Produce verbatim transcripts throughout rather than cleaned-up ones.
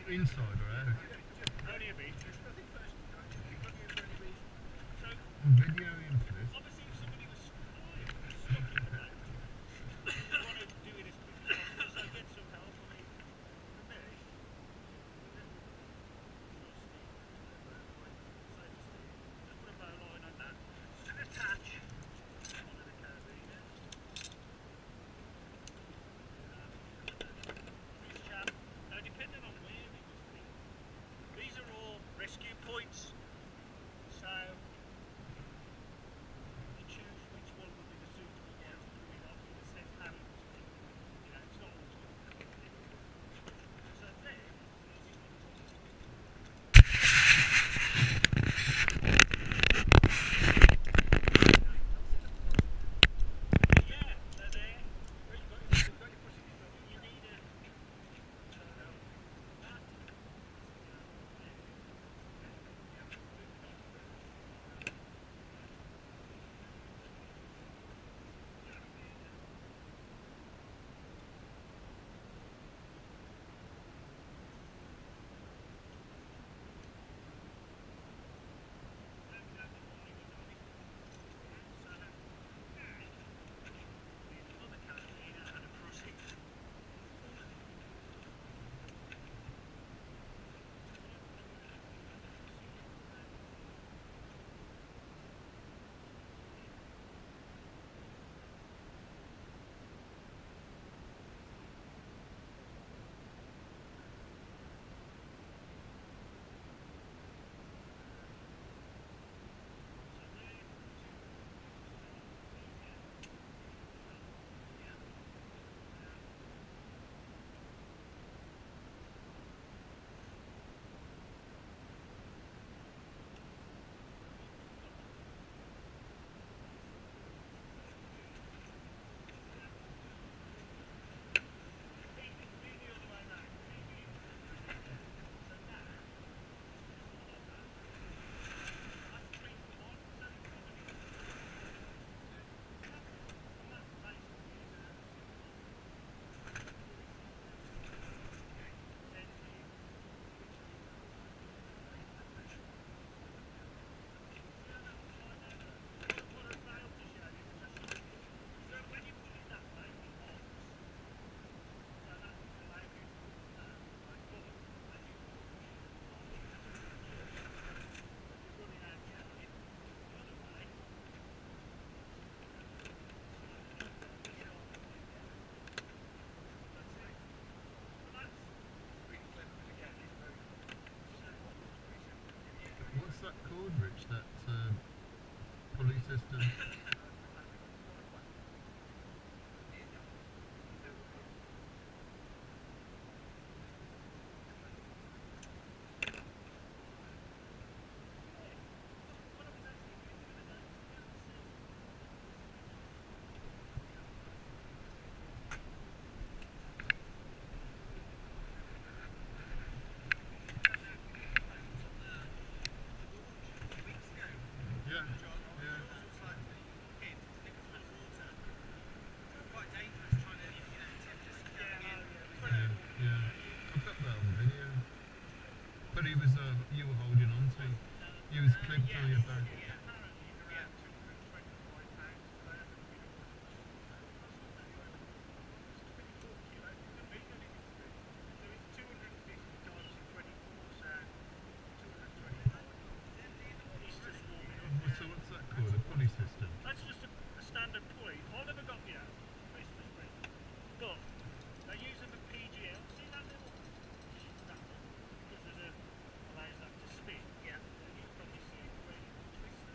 Inside or out? Only a bit. I'm videoing for this. Obviously, if somebody was stuck in the back, you want to do it as quick as possible, so get some help. I mean, for me, just put a bow line on that and attach onto the carabiner. This chap, now depending on where we must be, these are all rescue points, so you choose which one would be the suitable one to do it off with a set hand. You know, it's not always going to be difficult. So there, easy one to yeah, they're there. Where you got your, you've got your pushing stuff. You need a so that another carabiner and a crossing. What's that called, Rich? That uh, pulley system? Yeah, yeah. Yeah, yeah. I've got that on video. But he was, uh, you were holding on to. He was clipped to your back. So what's that called? A pulley system? That's just a, a standard pulley. I've never got the app, Christmas present. But they use them at P G L. See that little that one? Because there's a allows that to spin. Yeah. And you probably see it where you twist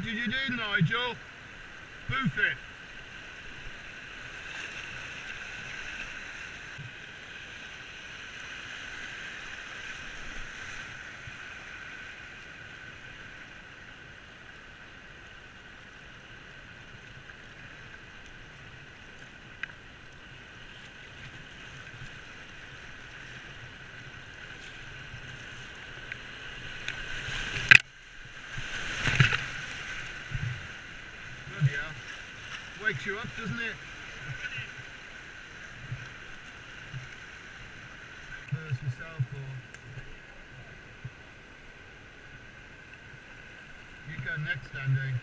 What did you do, Nigel? Boof it. Wakes you up, doesn't it? First yourself, or you go next, Andy.